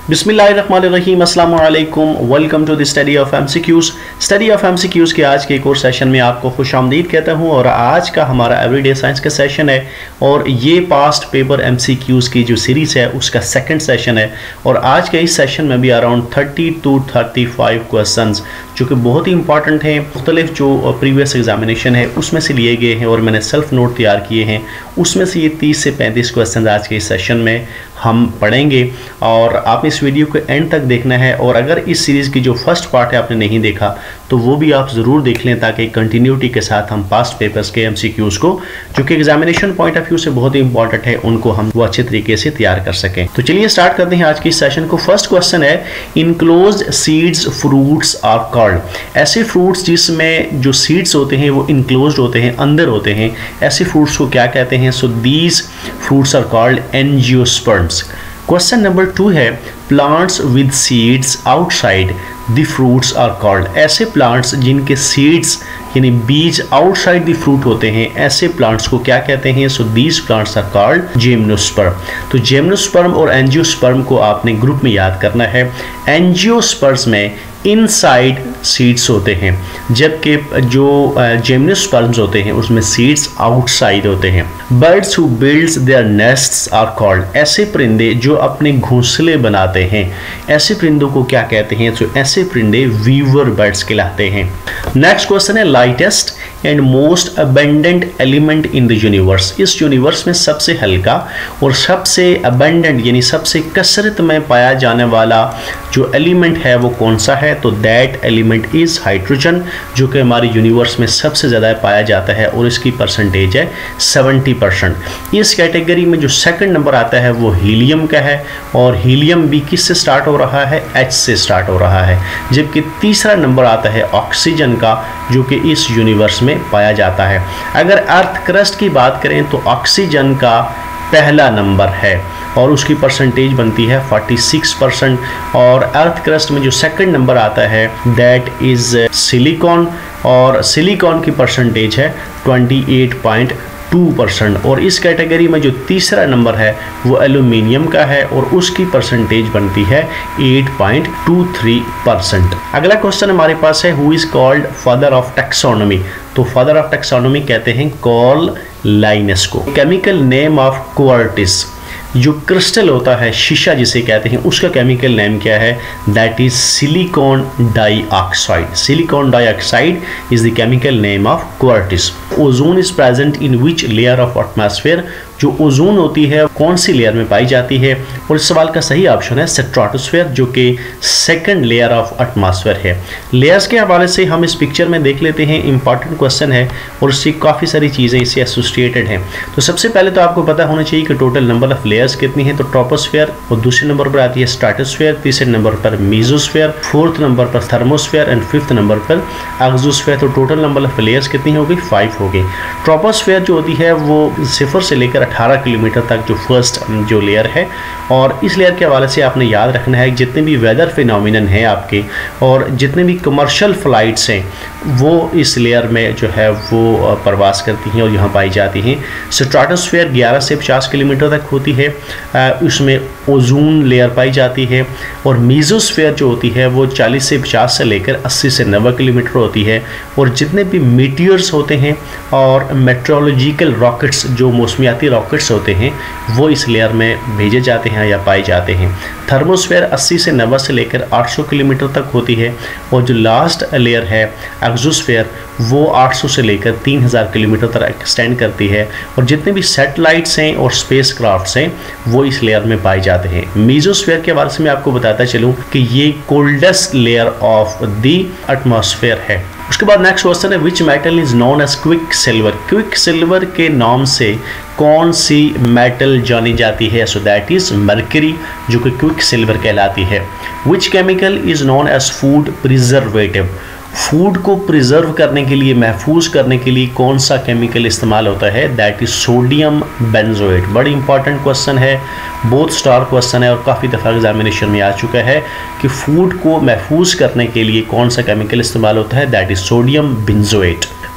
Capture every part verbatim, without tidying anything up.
बिस्मिल्लाहिर्रहमानिर्रहीम, अस्सलाम वालेकुम। Welcome to the study of MCQs. Study of MCQs के आज के एक और सेशन में आपको खुशामदीद कहता हूँ। और आज का हमारा एवरीडे साइंस का सेशन है और ये पास्ट पेपर एमसीक्यूज़ की जो सीरीज़ है उसका सेकंड सेशन है। और आज के इस सेशन में भी around thirty two thirty five question जो कि बहुत ही इंपॉर्टेंट हैं, मुख्तलिफ जो प्रीवियस एग्जामिनेशन है उसमें से लिए गए हैं और मैंने सेल्फ नोट तैयार किए हैं। उसमें से ये तीस से पैंतीस क्वेश्चन आज के इस सेशन में हम पढ़ेंगे और आप इस वीडियो को एंड तक देखना है। और अगर इस सीरीज़ की जो फर्स्ट पार्ट है आपने नहीं देखा तो वो भी आप ज़रूर देख लें ताकि कंटिन्यूटी के साथ हम पास्ट पेपर्स के एमसीक्यूज़ को जो कि एग्जामिनेशन पॉइंट ऑफ व्यू से बहुत ही इंपॉर्टेंट है उनको हम वो अच्छे तरीके से तैयार कर सकें। तो चलिए स्टार्ट करते हैं आज की सेशन को। फर्स्ट क्वेश्चन है, enclosed seeds fruits are called. ऐसे फ्रूट्स जिसमें जो सीड्स होते हैं वो इनक्लोज्ड होते हैं, अंदर होते हैं, ऐसे फ्रूट्स को क्या कहते हैं? So these fruits are called angiosperms. Question number two है, plants with seeds outside the fruits are called. ऐसे प्लांट्स जिनके सीड्स यानी बीज आउटसाइड द फ्रूट होते हैं, ऐसे प्लांट्स को क्या कहते हैं? So these plants are called gymnosperm. तो जिम्नोस्पर्म और एंजियोस्पर्म को आपने ग्रुप में याद करना है। एंजियोस्पर्म्स में इनसाइड सीड्स होते हैं जबकि जो जिम्नोस्पर्म्स होते हैं उसमें सीड्स आउटसाइड होते हैं। Birds who builds their nests are called. ऐसे परिंदे जो अपने घोंसले बनाते हैं, ऐसे परिंदों को क्या कहते हैं? तो ऐसे परिंदे वीवर बर्ड्स कहलाते हैं। नेक्स्ट क्वेश्चन है, lightest and most abundant element in the universe. इस यूनिवर्स में सबसे हल्का और सबसे अबेंडेंट यानी सबसे कसरत में पाया जाने वाला जो एलिमेंट है वो कौन सा है? तो दैट एलिमेंट इज हाइड्रोजन, जो कि हमारे यूनिवर्स में सबसे ज़्यादा पाया जाता है और इसकी परसेंटेज है सेवेंटी परसेंट। इस कैटेगरी में जो सेकंड नंबर आता है वो हीलियम का है और हीलियम भी किस से स्टार्ट हो रहा है? एच से स्टार्ट हो रहा है। जबकि तीसरा नंबर आता है ऑक्सीजन का, जो कि इस यूनिवर्स में पाया जाता है। अगर अर्थ क्रस्ट की बात करें तो ऑक्सीजन का पहला नंबर है और उसकी परसेंटेज बनती है छियालीस परसेंट। और अर्थ क्रस्ट में जो सेकंड नंबर आता है दैट इज सिलिकॉन और सिलिकॉन की परसेंटेज है अट्ठाईस पॉइंट टू परसेंट। और इस कैटेगरी में जो तीसरा नंबर है वो एल्यूमिनियम का है और उसकी परसेंटेज बनती है आठ पॉइंट टू थ्री परसेंट। अगला क्वेश्चन हमारे पास है, who is called father of taxonomy. तो फादर ऑफ टैक्सोनॉमी कहते हैं कार्ल लाइनस को। केमिकल नेम ऑफ क्वार्टिस, जो क्रिस्टल होता है शीशा जिसे कहते हैं, उसका केमिकल नेम क्या है? That is silicon dioxide. Silicon dioxide is the chemical name of quartz. Ozone is present in which layer of atmosphere. जो ओजोन होती है कौन सी लेयर में पाई जाती है? और इस सवाल का सही ऑप्शन है स्ट्रेटोस्फेयर, जो कि सेकंड लेयर ऑफ एटमॉस्फेयर है। लेयर्स के हवाले से हम इस पिक्चर में देख लेते हैं, इंपॉर्टेंट क्वेश्चन है और इससे काफ़ी सारी चीज़ें इससे एसोसिएटेड हैं। तो सबसे पहले तो आपको पता होना चाहिए कि टोटल नंबर ऑफ लेयर्स कितनी है। तो ट्रोपोस्फेयर और दूसरे नंबर पर आती है स्ट्रेटोस्फेयर, तीसरे नंबर पर मीजोस्फेयर, फोर्थ नंबर पर थर्मोस्फेयर एंड फिफ्थ नंबर पर एक्सोस्फेयर। तो टोटल नंबर ऑफ लेयर्स कितनी हो गई? फाइव हो गई। ट्रोपोस्फेयर जो होती है वो सिफर से लेकर अठारह किलोमीटर तक जो फर्स्ट जो लेयर है। और इस लेयर के हवाले से आपने याद रखना है जितने भी वेदर फिनोमिनन हैं आपके और जितने भी कमर्शियल फ़्लाइट्स हैं वो इस लेयर में जो है वो प्रवास करती हैं और यहाँ पाई जाती हैं। स्ट्रेटोस्फेयर ग्यारह से पचास किलोमीटर तक होती है, उसमें ओजोन लेयर पाई जाती है। और मीजोस्फेयर जो होती है वो चालीस से पचास से लेकर अस्सी से नब्बे किलोमीटर होती है। और जितने भी मीटियर्स होते हैं और मेट्रोलॉजिकल रॉकेट्स जो मौसमियाती रॉकेट्स होते हैं वो इस लेयर में भेजे जाते हैं या पाए जाते हैं। थर्मोस्फेयर अस्सी से नब्बे से लेकर आठ सौ किलोमीटर तक होती है। और जो लास्ट लेयर है एक्सोस्फेयर वो आठ सौ से लेकर तीन हज़ार किलोमीटर तक एक्सटेंड करती है। और जितने भी सैटेलाइट्स हैं और स्पेस क्राफ्ट्स हैं वो इस लेयर में पाए जाते हैं। मीजोस्फेयर के बारे में मैं आपको बताता चलूँ कि ये coldest layer of the atmosphere है। उसके बाद नेक्स्ट क्वेश्चन है, which metal is known as quick silver. Quick silver के नाम से कौन सी मेटल जानी जाती है? सो दैट इज मरकरी, जो कि क्विक सिल्वर कहलाती है। Which chemical is known as food preservative. Food को प्रिजर्व करने के लिए, महफूज करने के लिए कौन सा केमिकल इस्तेमाल होता है? That is sodium benzoate. बड़ी इंपॉर्टेंट क्वेश्चन है, बहुत स्टार क्वेश्चन है और काफ़ी दफ़ा एग्जामिनेशन में आ चुका है कि फूड को महफूज करने के लिए कौन सा केमिकल इस्तेमाल होता है? That is sodium benzoate.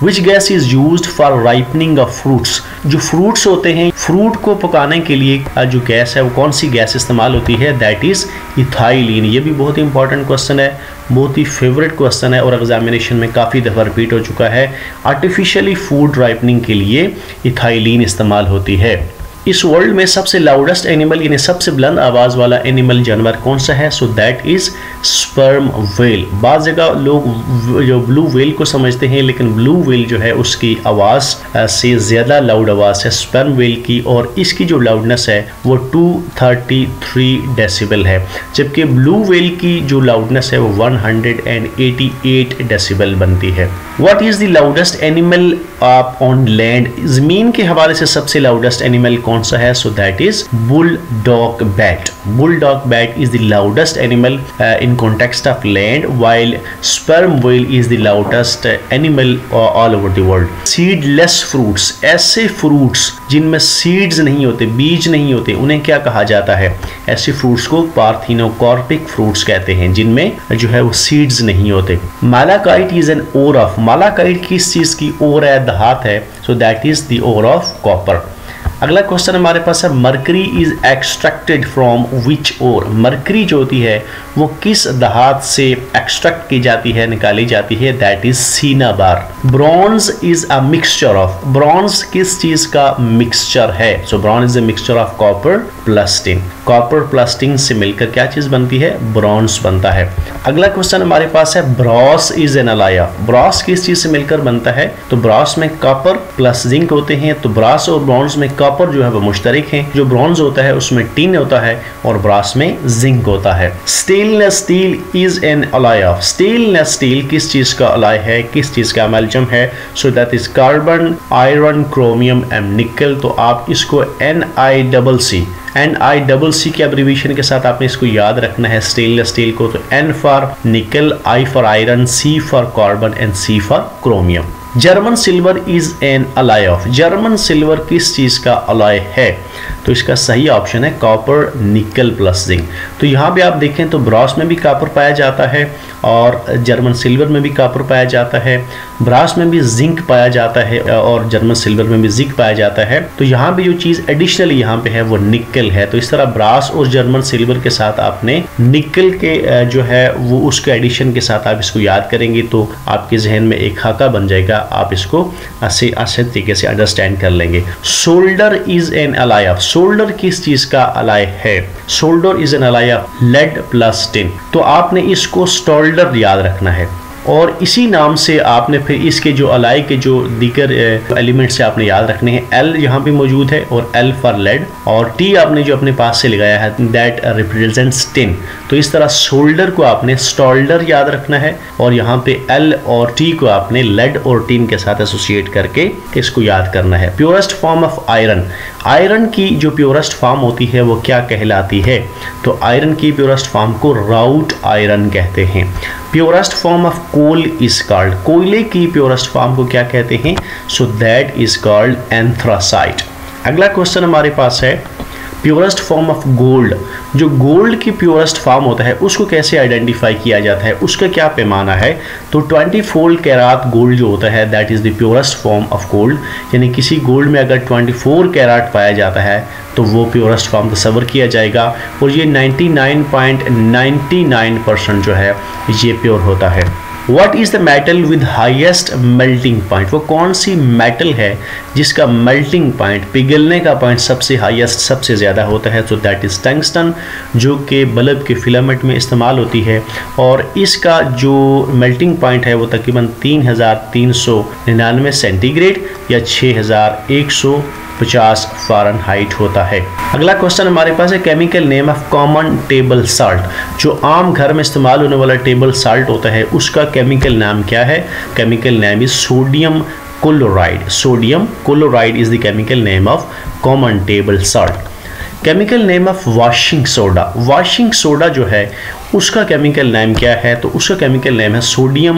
Which gas is used for ripening of fruits, जो फ्रूट्स होते हैं फ्रूट को पकाने के लिए जो गैस है वो कौन सी गैस इस्तेमाल होती है, दैट इज इथाइलिन। ये भी बहुत ही इंपॉर्टेंट क्वेश्चन है, बहुत ही फेवरेट क्वेश्चन है और एग्जामिनेशन में काफ़ी दफ़ा रिपीट हो चुका है। आर्टिफिशियली फूड राइपनिंग के लिए इथाइलिन इस्तेमाल होती है। इस वर्ल्ड में सबसे लाउडेस्ट एनिमल यानी सबसे बुलंद आवाज़ वाला एनिमल जानवर कौन सा है, so that is sperm whale. बाज़ जगह लोग जो ब्लू व्हेल को समझते हैं, लेकिन ब्लू व्हेल जो है उसकी आवाज़ से ज़्यादा लाउड आवाज़ है स्पर्म व्हेल की, और इसकी जो लाउडनेस है वो टू थर्टी थ्री डेसिबल है, जबकि ब्लू व्हेल की जो लाउडनेस है वो one hundred eighty eight decibel बनती है। What is the loudest animal on land, ज़मीन के हवाले से सबसे लाउडेस्ट एनिमल कौन सा है, so that is bulldog bat. Bulldog bat is the loudest animal in context of land, while sperm whale is the loudest animal all over the world. Seedless fruits, ऐसे fruits जिनमें seeds नहीं होते, बीज नहीं होते, उन्हें क्या कहा जाता है, ऐसे फ्रूट्स को पार्थिनोकार्पिक फ्रूट्स कहते हैं, जिनमें जो है वो सीड्स नहीं होते। Malachite is an ore of, malachite किस चीज की ओर है, धात है, so that is the ore of copper. अगला क्वेश्चन हमारे पास है mercury is extracted from which ore, mercury जो होती है वो किस धात से एक्सट्रैक्ट की जाती है, निकाली जाती है, that is cinnabar. Bronze is a mixture of, bronze किस चीज का मिक्सचर है, so bronze is a mixture of copper plus tin, copper plus tin से मिलकर क्या चीज बनती है, ब्रॉन्ज बनता है। अगला क्वेश्चन हमारे पास है brass is an alloy, brass किस चीज से मिलकर बनता है, तो ब्रॉस में कॉपर प्लस जिंक होते हैं, तो ब्रॉस और ब्रॉन्ज में कॉपर जो है वो मुश्तरक हैं, जो ब्रॉन्ज होता है उसमें टिन होता है और ब्रास में जिंक होता है। Stainless steel is an alloy of, stainless steel किस चीज का अलॉय है, किस चीज का अमेल्गम है, so that is carbon iron chromium and nickel. तो आप इसको N I double C N I double C के एब्रीविएशन के साथ आपने इसको याद रखना है स्टेनलेस स्टील को, तो N for nickel, I for iron, C for carbon and C for chromium. German silver is an alloy of, German silver किस चीज का अलॉय है, तो इसका सही ऑप्शन है कॉपर निकल प्लस जिंक। तो यहाँ पे आप देखें तो ब्रास में भी कॉपर पाया जाता है और जर्मन सिल्वर में भी कॉपर पाया जाता है, ब्रास में भी जिंक पाया जाता है और जर्मन सिल्वर में भी जिंक पाया जाता है। तो यहाँ पे जो चीज़ एडिशनली यहाँ पे है वो निकल है, तो इस तरह ब्रास और जर्मन सिल्वर के साथ आपने निकल के जो है वो उसके एडिशन के साथ आप इसको याद करेंगे तो आपके जहन में एक खाका बन जाएगा, आप इसको अच्छे अच्छे तरीके से अंडरस्टैंड कर लेंगे। Solder is an alloy of, solder किस चीज का अलॉय है, solder is an alloy of lead plus tin. तो आपने इसको सोल्डर याद रखना है और इसी नाम से आपने फिर इसके जो अलाई के जो दीगर एलिमेंट्स से आपने याद रखने हैं। एल यहाँ पे मौजूद है और एल फॉर लेड, और टी आपने जो अपने पास से लगाया है दैट रिप्रेजेंट्स टिन। तो इस तरह सोल्डर को आपने स्टोल्डर याद रखना है और यहाँ पे एल और टी को आपने लेड और टिन के साथ एसोसिएट करके इसको याद करना है। Purest form of iron, iron की जो प्योरेस्ट फॉर्म होती है वो क्या कहलाती है, तो आयरन की प्योरेस्ट फॉर्म को राउट आयरन कहते हैं। Purest form of coal is called, कोयले की प्योरेस्ट फॉर्म को क्या कहते हैं, so that is called anthracite. अगला क्वेश्चन हमारे पास है प्योरेस्ट फॉर्म ऑफ गोल्ड, जो गोल्ड की प्योरेस्ट फॉर्म होता है उसको कैसे आइडेंटिफाई किया जाता है, उसका क्या पैमाना है, तो चौबीस कैराट गोल्ड जो होता है that is the purest form of gold. यानी किसी गोल्ड में अगर चौबीस कैराट पाया जाता है तो वो प्योरेस्ट फॉर्म तस्वर किया जाएगा और ये निन्यानवे पॉइंट नाइन नाइन परसेंट जो है ये प्योर होता है। What is the metal with highest melting point, वो कौन सी मेटल है जिसका मेल्टिंग पॉइंट, पिघलने का पॉइंट सबसे हाईएस्ट सबसे ज़्यादा होता है, तो दैट इज़ टंगस्टन, जो कि बल्ब के फिलामेंट में इस्तेमाल होती है और इसका जो मेल्टिंग पॉइंट है वो तकरीबन तीन हज़ार तीन सौ निन्यानवे सेंटीग्रेड या छः हज़ार एक सौ पचास फ़ारेनहाइट होता है। अगला क्वेश्चन हमारे पास है chemical name of common table salt, जो आम घर में इस्तेमाल होने वाला टेबल साल्ट होता है उसका केमिकल नाम क्या है, chemical name is sodium chloride, sodium chloride is the chemical name of common table salt. Chemical name of washing soda, washing soda जो है उसका केमिकल नेम क्या है, तो उसका केमिकल नेम है सोडियम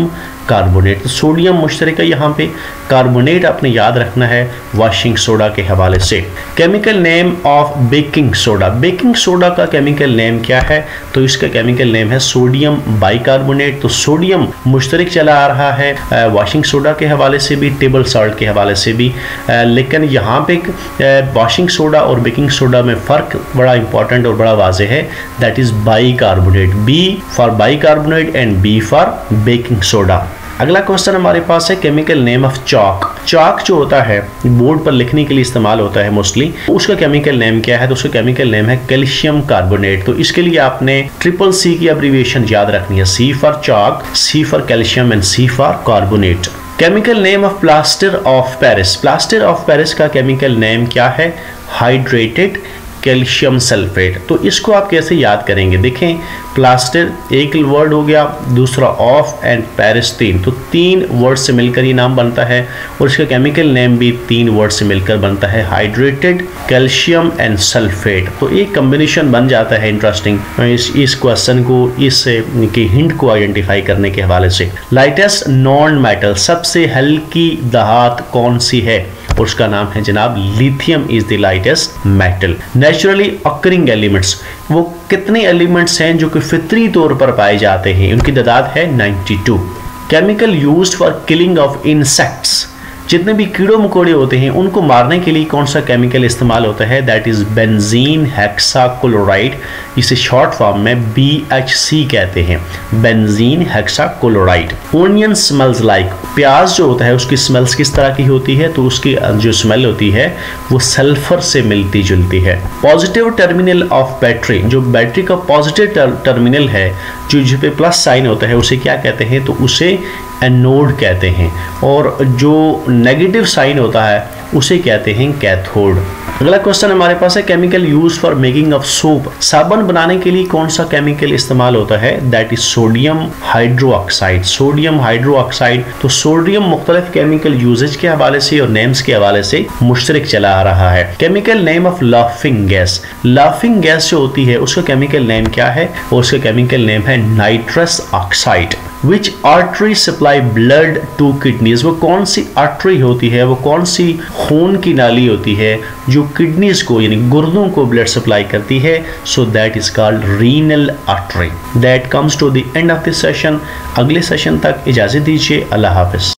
कार्बोनेट। तो सोडियम मुश्तरक है यहाँ पे, कार्बोनेट आपने याद रखना है वॉशिंग सोडा के हवाले से। Chemical name of baking soda, baking soda का केमिकल नेम क्या है? तो इसका केमिकल नेम है सोडियम बाइकार्बोनेट। तो सोडियम मुश्तरक चला आ रहा है वॉशिंग सोडा के हवाले से भी, टेबल सॉल्ट के हवाले से भी, आ, लेकिन यहाँ पे वॉशिंग सोडा और बेकिंग सोडा में फ़र्क बड़ा इंपॉर्टेंट और बड़ा वाज़ेह है, that is bicarbonate. B for bicarbonate and B for baking soda. अगला क्वेश्चन हमारे पास है chemical name of chalk. Chalk जो होता है बोर्ड पर लिखने के लिए इस्तेमाल होता है मोस्टली, उसका केमिकल नेम क्या है? तो उसका केमिकल नेम है कैल्शियम कार्बोनेट। तो इसके लिए आपने ट्रिपल सी की अब्रीविएशन याद रखनी है, C for chalk, C for calcium and C for carbonate. Chemical name of plaster of Paris, plaster of Paris का केमिकल नेम क्या है? Hydrated calcium sulphate. तो इसको आप कैसे याद करेंगे? देखें, प्लास्टर एक वर्ड हो गया, दूसरा ऑफ एंड पेरिस तीन, तो तीन वर्ड से मिलकर ये नाम बनता है और इसका केमिकल नेम भी तीन वर्ड से मिलकर बनता है, हाइड्रेटेड कैल्शियम एंड सल्फेट। तो एक कॉम्बिनेशन बन जाता है इंटरेस्टिंग इस इस क्वेश्चन को, इस के हिंट को आइडेंटिफाई करने के हवाले से। लाइटेस्ट नॉन मेटल, सबसे हल्की धात कौन सी है? और उसका नाम है जनाब lithium is the lightest metal. Naturally occurring elements, वो कितने एलिमेंट्स हैं जो कि फितरी तौर पर पाए जाते हैं? उनकी तादाद है बानवे। Chemical used for killing of insects, जितने भी कीड़ों मकोड़े होते हैं उनको मारने के लिए कौन सा केमिकल इस्तेमाल होता है? दैट इज बेंजीन हेक्साक्लोराइड, इसे शॉर्ट फॉर्म में बी एच सी कहते हैं, benzene hexachloride. Onion smells like, प्याज जो होता है उसकी स्मेल्स किस तरह की होती है? तो उसकी जो स्मेल होती है वो सल्फर से मिलती जुलती है। पॉजिटिव टर्मिनल ऑफ बैटरी, जो बैटरी का पॉजिटिव टर्मिनल है, जो जिस पे प्लस साइन होता है, उसे क्या कहते हैं? तो उसे एनोड कहते हैं, और जो नेगेटिव साइन होता है उसे कहते हैं कैथोड। अगला क्वेश्चन हमारे पास है chemical use for making of soap, साबुन बनाने के लिए कौन सा केमिकल इस्तेमाल होता है? That is sodium hydroxide, sodium hydroxide. तो सोडियम मुख्तलिफ केमिकल यूजेज के हवाले से और नेम्स के हवाले से मुश्तरक चला आ रहा है। Chemical name of laughing gas, laughing gas जो होती है उसका केमिकल नेम क्या है? और उसका केमिकल नेम है nitrous oxide. Which artery supply blood to kidneys, वो कौन सी आर्टरी होती है, वो कौन सी खून की नाली होती है जो किडनीज को यानी गुर्दों को ब्लड सप्लाई करती है? So that is called renal artery. That comes to the end of this session. अगले सेशन तक इजाजत दीजिए, अल्लाह हाफिज।